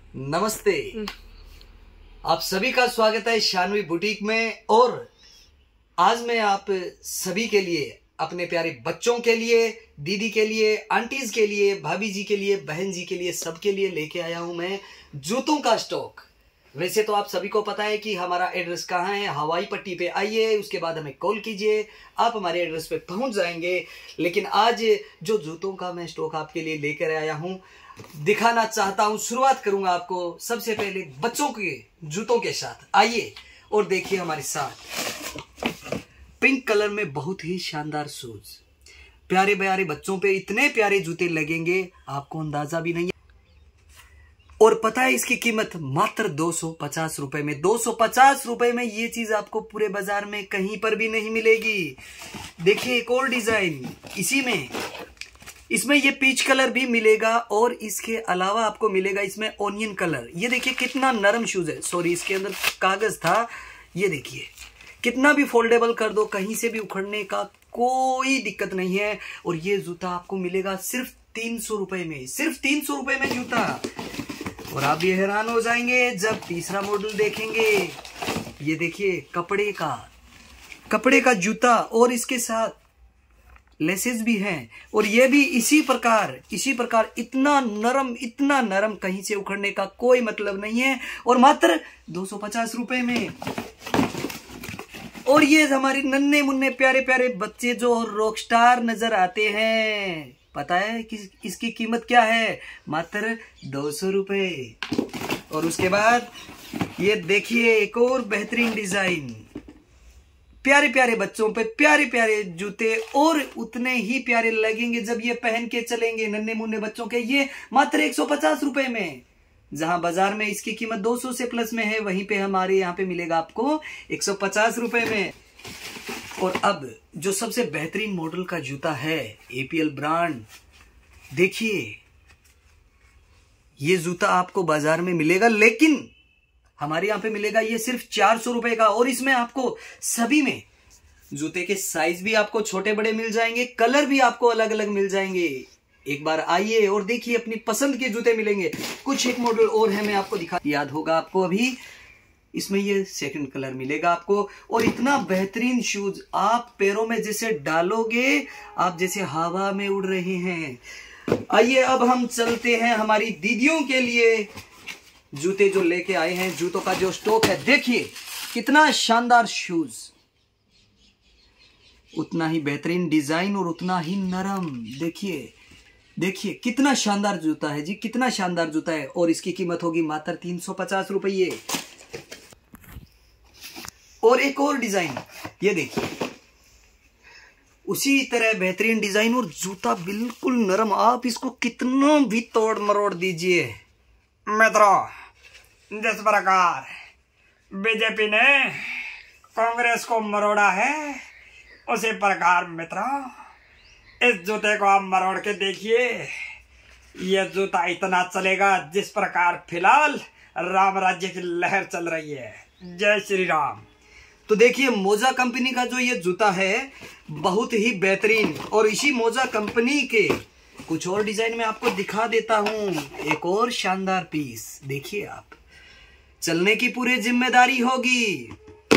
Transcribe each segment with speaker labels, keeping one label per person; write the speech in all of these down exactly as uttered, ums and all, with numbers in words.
Speaker 1: नमस्ते, आप सभी का स्वागत है शानवी बुटीक में। और आज मैं आप सभी के लिए, अपने प्यारे बच्चों के लिए, दीदी के लिए, आंटीज के लिए, भाभी जी के लिए, बहन जी के लिए, सबके लिए लेके आया हूं मैं जूतों का स्टॉक। वैसे तो आप सभी को पता है कि हमारा एड्रेस कहाँ है। हवाई पट्टी पे आइए, उसके बाद हमें कॉल कीजिए, आप हमारे एड्रेस पे पहुंच जाएंगे। लेकिन आज जो जूतों का मैं स्टॉक आपके लिए लेकर आया हूं, दिखाना चाहता हूं। शुरुआत करूंगा आपको सबसे पहले बच्चों के जूतों के साथ। आइए और देखिए हमारे साथ पिंक कलर में बहुत ही शानदार शूज। प्यारे प्यारे बच्चों पे इतने प्यारे जूते लगेंगे, आपको अंदाजा भी नहीं है। और पता है इसकी कीमत मात्र दो सौ पचास रुपए में। दो सौ पचास रुपए में ये चीज आपको पूरे बाजार में कहीं पर भी नहीं मिलेगी। देखिए एक और डिजाइन इसी में, इसमें ये पीच कलर भी मिलेगा और इसके अलावा आपको मिलेगा इसमें ओनियन कलर। ये देखिए कितना नरम शूज है। सॉरी, इसके अंदर कागज था। ये देखिए कितना भी फोल्डेबल कर दो, कहीं से भी उखड़ने का कोई दिक्कत नहीं है। और ये जूता आपको मिलेगा सिर्फ तीन सौ रुपए में। सिर्फ तीन सौ रुपए में जूता। और आप भी हैरान हो जाएंगे जब तीसरा मॉडल देखेंगे। ये देखिए कपड़े का कपड़े का जूता और इसके साथ लेसेस भी हैं। और ये भी इसी प्रकार इसी प्रकार इतना नरम इतना नरम, कहीं से उखड़ने का कोई मतलब नहीं है। और मात्र दो सौ पचास रुपए में। और ये हमारे नन्हे मुन्ने प्यारे प्यारे बच्चे जो रॉकस्टार नजर आते हैं, पता है कि इसकी कीमत क्या है? मात्र दो सौ रुपए। और उसके बाद ये देखिए एक और बेहतरीन डिजाइन। प्यारे प्यारे बच्चों पे प्यारे प्यारे जूते, और उतने ही प्यारे लगेंगे जब ये पहन के चलेंगे नन्हे मुन्ने बच्चों के। ये मात्र एक सौ पचास रुपए में। जहां बाजार में इसकी कीमत दो सौ से प्लस में है, वहीं पे हमारे यहाँ पे मिलेगा आपको एक सौ पचास रुपए में। और अब जो सबसे बेहतरीन मॉडल का जूता है, एपीएल ब्रांड। देखिए ये जूता आपको बाजार में मिलेगा, लेकिन हमारे यहाँ पे मिलेगा ये सिर्फ चार सौ रुपए का। और इसमें आपको सभी में जूते के साइज भी आपको छोटे बड़े मिल जाएंगे, कलर भी आपको अलग अलग मिल जाएंगे। एक बार आइए और देखिए, अपनी पसंद के जूते मिलेंगे। कुछ एक मॉडल और है, मैं आपको दिखा, याद होगा आपको अभी, इसमें ये सेकंड कलर मिलेगा आपको। और इतना बेहतरीन शूज, आप पैरों में जैसे डालोगे, आप जैसे हवा में उड़ रहे हैं। आइए अब हम चलते हैं हमारी दीदियों के लिए जूते जो लेके आए हैं। जूतों का जो स्टॉक है, देखिए कितना शानदार शूज, उतना ही बेहतरीन डिजाइन और उतना ही नरम। देखिए देखिए कितना शानदार जूता है जी, कितना शानदार जूता है। और इसकी कीमत होगी मात्र तीन सौ पचास रुपये। और एक और डिजाइन, ये देखिए उसी तरह बेहतरीन डिजाइन और जूता बिल्कुल नरम। आप इसको कितना भी तोड़ मरोड़ दीजिए मित्रों, जिस प्रकार बीजेपी ने कांग्रेस को मरोड़ा है, उसी प्रकार मित्रों इस जूते को आप मरोड़ के देखिए। यह जूता इतना चलेगा जिस प्रकार फिलहाल राम राज्य की लहर चल रही है। जय श्री राम। तो देखिए मोजा कंपनी का जो ये जूता है, बहुत ही बेहतरीन। और इसी मोजा कंपनी के कुछ और डिजाइन में आपको दिखा देता हूं। एक और शानदार पीस देखिए, आप चलने की पूरी जिम्मेदारी होगी।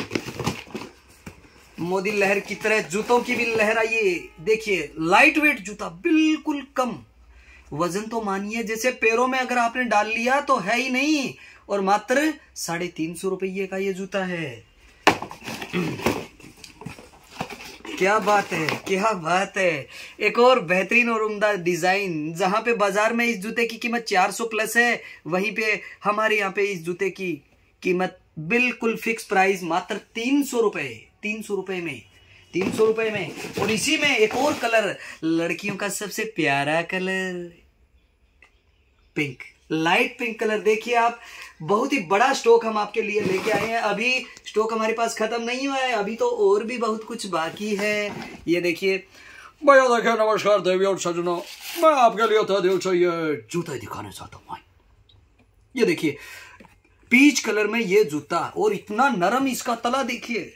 Speaker 1: मोदी लहर की तरह जूतों की भी लहर आइए। देखिए लाइट वेट जूता, बिल्कुल कम वजन, तो मानिए जैसे पैरों में अगर आपने डाल लिया तो है ही नहीं। और मात्र साढ़े तीन सौ रुपये का ये जूता है। क्या बात है, क्या बात है। एक और बेहतरीन और उम्दा डिजाइन, जहां पे बाजार में इस जूते की कीमत चार सौ प्लस है, वहीं पे हमारे यहाँ पे इस जूते की कीमत बिल्कुल फिक्स प्राइस मात्र तीन सौ रुपए तीन सौ रुपए में तीन सौ रुपए में। और इसी में एक और कलर, लड़कियों का सबसे प्यारा colour, pink, light pink colour. देखिए आप, बहुत ही बड़ा स्टॉक हम आपके लिए लेके आए हैं। अभी स्टॉक हमारे पास खत्म नहीं हुआ है, अभी तो और भी बहुत कुछ बाकी है। ये देखिए
Speaker 2: भैया, देखिए नमस्कार देवी और सजनों, मैं आपके लिए था दिल से ये
Speaker 1: जूता दिखाना चाहता हूँ। ये देखिए पीच कलर में ये जूता, और इतना नरम इसका तला देखिए।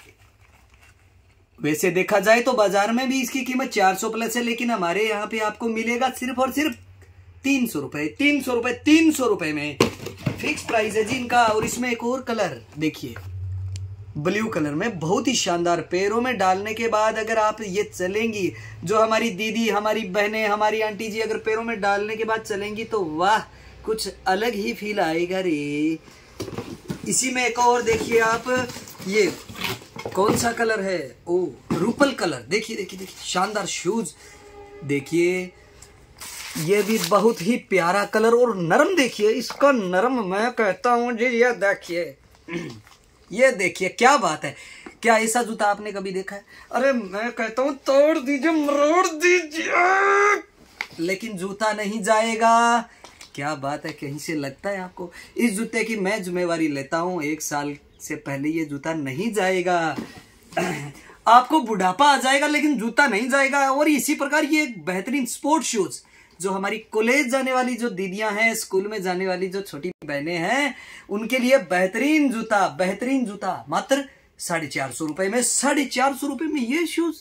Speaker 1: वैसे देखा जाए तो बाजार में भी इसकी कीमत चार सौ प्लस है, लेकिन हमारे यहाँ पे आपको मिलेगा सिर्फ और सिर्फ तीन सौ रुपए तीन सौ रुपए तीन सौ रुपए में फिक्स प्राइस है जी इनका। और इसमें एक और कलर देखिए, ब्लू कलर में, बहुत ही शानदार। पैरों में डालने के बाद अगर आप ये चलेंगी, जो हमारी दीदी, हमारी बहनें, हमारी आंटी जी अगर पैरों में डालने के बाद चलेंगी तो वाह, कुछ अलग ही फील आएगा रे। इसी में एक और देखिए आप, ये कौन सा कलर है, ओ रूपल कलर। देखिए देखिए देखिए शानदार शूज, देखिए ये भी बहुत ही प्यारा कलर और नरम। देखिए इसका नरम, मैं कहता हूँ जी, ये देखिए ये देखिए क्या बात है। क्या ऐसा जूता आपने कभी देखा है? अरे मैं कहता हूँ तोड़ दीजिए, मरोड़ दीजिए, लेकिन जूता नहीं जाएगा। क्या बात है, कहीं से लगता है आपको? इस जूते की मैं जिम्मेवारी लेता हूँ, एक साल से पहले ये जूता नहीं जाएगा। आपको बुढ़ापा आ जाएगा लेकिन जूता नहीं जाएगा। और इसी प्रकार ये एक बेहतरीन स्पोर्ट शूज, जो हमारी कॉलेज जाने वाली जो दीदियां हैं, स्कूल में जाने वाली जो छोटी बहनें हैं, उनके लिए बेहतरीन जूता, बेहतरीन जूता मात्र साढ़े चार सौ रुपए में। साढ़े चार सौ रुपए में ये शूज,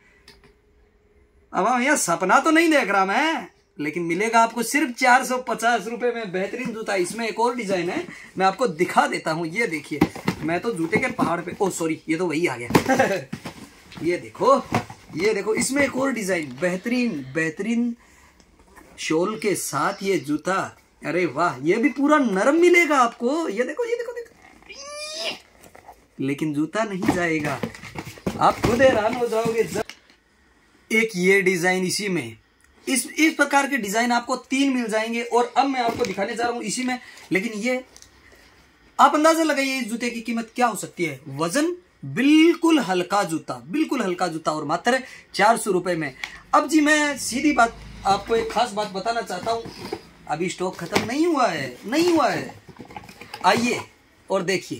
Speaker 1: अब यह सपना तो नहीं देख रहा मैं, लेकिन मिलेगा आपको सिर्फ चार सौ पचास रुपए में बेहतरीन जूता। इसमें एक और डिजाइन है, मैं आपको दिखा देता हूं। ये देखिए, मैं तो जूते के पहाड़ पे, ओ सॉरी ये तो वही आ गया। ये देखो, ये देखो, इसमें एक और डिजाइन, बेहतरीन बेहतरीन शोल के साथ ये जूता। अरे वाह, ये भी पूरा नरम मिलेगा आपको। ये देखो, ये देखो, देखो, लेकिन जूता नहीं जाएगा, आप खुद हैरान हो जाओगे। एक ये डिजाइन, इसी में इस इस प्रकार के डिजाइन आपको तीन मिल जाएंगे। और अब मैं आपको दिखाने जा रहा हूं इसी में, लेकिन ये आप अंदाजा लगाइए इस जूते की कीमत क्या हो सकती है। वजन बिल्कुल हल्का जूता, बिल्कुल हल्का जूता, और मात्र चार सौ रुपए में। अब जी मैं सीधी बात आपको एक खास बात बताना चाहता हूं, अभी स्टॉक खत्म नहीं हुआ है, नहीं हुआ है। आइए और देखिए,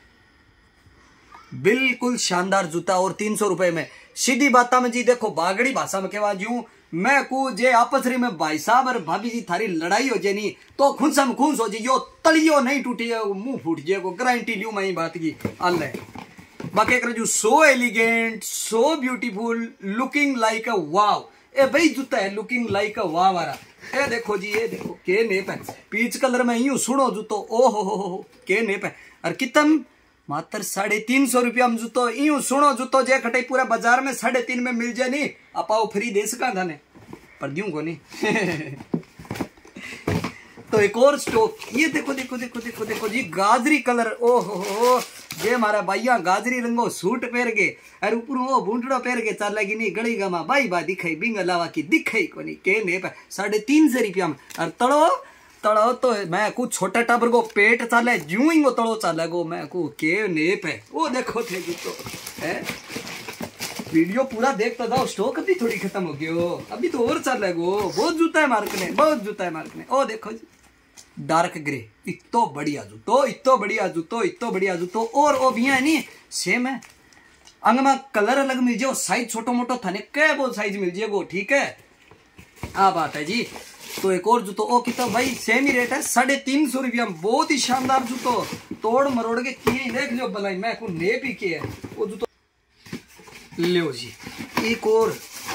Speaker 1: बिल्कुल शानदार जूता और तीन सौ रुपए में। सीधी बात में जी देखो, बागड़ी भाषा में कहवा जू मैं को जे आपस में भाई साहब और भाभी जी थारी लड़ाई हो जाए नहीं तो खुनसम खुश हो जी, यो तलियो नहीं टूटी, मुंह फूट जाएगा, गारंटी लियो मैं बात की। अल्लाह बाकी कर जू so elegant, so beautiful, looking like a wow. ए भाई जूता है लुकिंग लाइक अ वाव वाला। ए देखो जी, ये देखो के नेप है, पीच कलर में यूं सुनो जूतो, ओ हो हो हो के नेप है। और कितम मात्र साढ़े तीन सौ रुपया में जूतो, यूं सुनो जूतो जे खटे पूरा बाजार में साढ़े तीन में मिल जाए नहीं, अपाओ फ्री दे सका थाने पर दूं को नहीं। तो एक और स्टॉक, ये देखो देखो देखो देखो देखो जी, गाजरी कलर, ओ हो हो, जे मारा भाइया गाजरी रंगो सूट पहन के और ऊपर वो बूंटड़ो पहन के चलेगी नहीं गड़ी गमा बाई बा दिखाई बिंग अलावा की दिखाई को नहीं के ने साढ़े तीन सौ रुपया में। और तड़ो तड़ो तो मैं कुछ छोटा टाबर को पेट चले जू ही वो तड़ो चले गो, मैं को के नेप है। वो देखो थे जूतो है, वीडियो पूरा देखता जाओ, स्टॉक अभी थोड़ी खत्म हो गयो, अभी तो और चले गो। बहुत जूता है मार्केट में, बहुत जूता है मार्केट में। ओ देखो जी, डार्क ग्रे, इतो बढ़िया जूतो, इतो बढ़िया जूतो, इतो बढ़िया जूतो। और ओ भी है नहीं सेम है, अंग में कलर अलग मिल जाओ, साइज छोटो मोटो थाने के वो साइज मिल जाएगो, ठीक है। आ बात है जी। तो एक और जूतो, ओ कितना भाई सेम ही रेट है, साढ़े तीन सौ रुपया में। बहुत ही शानदार जूतो, तोड़ मरोड़ के किए देख लो भलाई, मैं को नेप ही किए वो जूतो। लो जी एक और,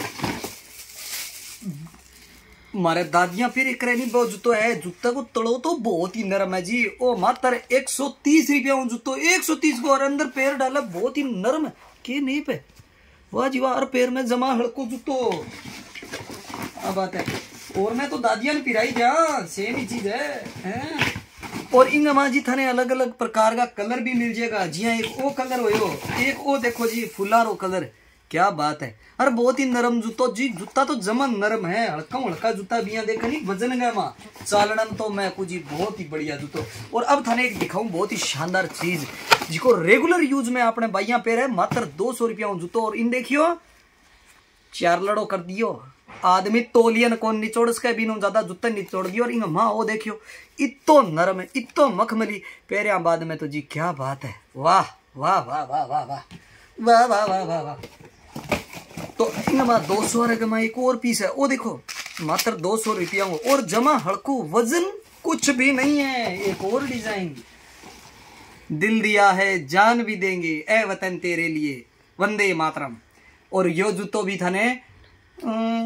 Speaker 1: मारे दादियां फिर एक रहनी बहुत जूतो है, जूता को तड़ो तो बहुत ही नरम है जी। ओ मात्र एक सौ तीस रुपया जूतो, एक सौ तीस को, और अंदर पैर डाला, बहुत ही नरम है के नहीं पे, वाह जी वाह। और पैर में जमा हड़को जूतो, अब बात है। और मैं तो दादियां ने पिराई जा, सेम ही चीज है, है? और इन जी थाने अलग अलग प्रकार का कलर भी मिल जाएगा जी। हाँ, एक वो कलर हो, एक वो देखो जी फुलारो कलर, क्या बात है। अरे बहुत ही नरम जूतो जी, जूता तो जमा नरम है, हल्का हल्का जूता भी यहाँ देखा नहीं, वजन गया माँ चालन तो मैं कुछ बहुत ही बढ़िया जूतो। और अब थाने एक दिखाऊं बहुत ही शानदार चीज, जिसको रेगुलर यूज में अपने भाइया पे है, मात्र दो सौ रुपया जूतो। और इन देखियो चार लड़ो कर दियो, आदमी तोलियन को निचोड़ के बिनु ज्यादा जूता निचोड़ दियो। और इन माँ वो देखियो इतो नरम है, इतो मखमली, पैरिया बाद में तो जी क्या बात है, वाह वाह वाह वाह वाह वाह वाह वाह वाह वाह वाह। तो इनमें दो सौ रुपये एक और पीस है, वो देखो मात्र दो सौ रुपया हो, और जमा हड़कू, वजन कुछ भी नहीं है। एक और डिजाइन, दिल दिया है जान भी देंगे ए वतन तेरे लिए, वंदे मातरम। और यो जूतो भी थाने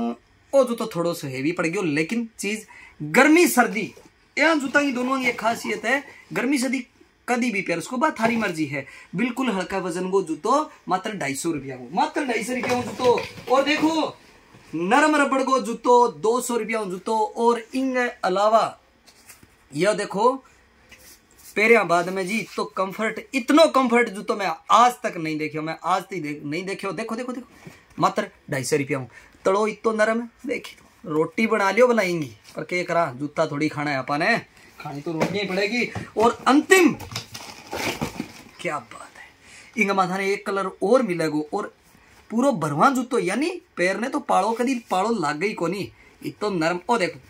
Speaker 1: ओ जूतो थोड़ो सो हेवी पड़ गयो, लेकिन चीज गर्मी सर्दी यहाँ जूता की दोनों की एक खासियत है, गर्मी सर्दी कभी भी पैर उसको बात थारी मर्जी है। बिल्कुल हल्का वजन को जूतो मात्र ढाई सौ रुपया को, मात्र ढाई सौ रुपया जूतो। और देखो नरम रबड़ को जूतो दो सौ रुपया जूतो। और इन अलावा यह देखो पेरिया बाद में जी तो कंफर्ट, इतना कंफर्ट जूतो मैं आज तक नहीं देखियो, मैं आज तक देख, नहीं देखियो। देखो देखो देखो मात्र ढाई सौ रुपया तड़ो, इतो नरम है। देखी तो रोटी बना लियो बनाएंगी, पर क्या करा, जूता थोड़ी खाना है अपन है, खानी तो रोटी ही पड़ेगी। और अंतिम क्या बात है, इंग माथा ने एक कलर और मिलेगो और पूरा भरवा जूतो, यानी पैर ने तो पाड़ो कदी पाड़ो लाग गई कोनी, इतो नरम। ओ देखो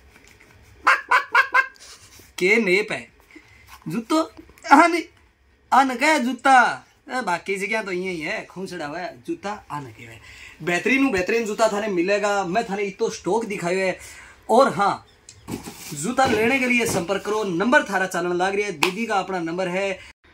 Speaker 1: के नेप है जूतो, आने आन का जूता, बाकी जगह तो यही है खूंसड़ा हुआ है जूता आने के है। बेहतरीन बेहतरीन जूता थाने मिलेगा, मैं थाने इतो स्टॉक दिखायो है। और हाँ, जूता लेने के लिए संपर्क करो, नंबर थारा चलन लग रही है, दीदी का अपना नंबर है।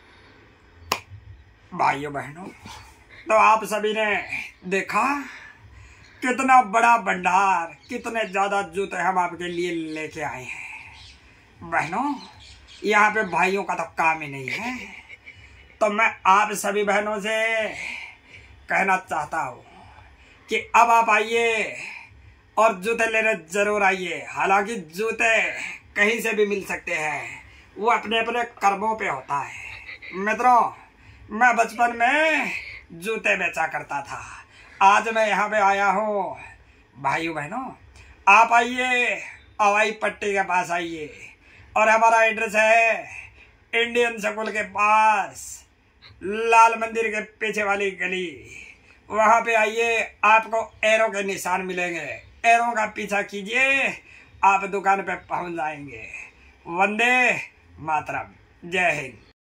Speaker 3: भाइयों बहनों, तो आप सभी ने देखा कितना बड़ा भंडार, कितने ज्यादा जूते हम आपके लिए लेके आए हैं। बहनों, यहाँ पे भाइयों का तो काम ही नहीं है, तो मैं आप सभी बहनों से कहना चाहता हूँ कि अब आप आइए और जूते लेने जरूर आइए। हालांकि जूते कहीं से भी मिल सकते हैं, वो अपने अपने कर्मों पे होता है। मित्रों, मैं बचपन में जूते बेचा करता था, आज मैं यहाँ पे आया हूँ। भाइयों बहनों, आप आइए, हवाई पट्टी के पास आइए, और हमारा एड्रेस है इंडियन स्कूल के पास, लाल मंदिर के पीछे वाली गली। वहां पे आइए, आपको एरो के निशान मिलेंगे, एरो का पीछा कीजिए, आप दुकान पे पहुंच जाएंगे। वंदे मातरम, जय हिंद।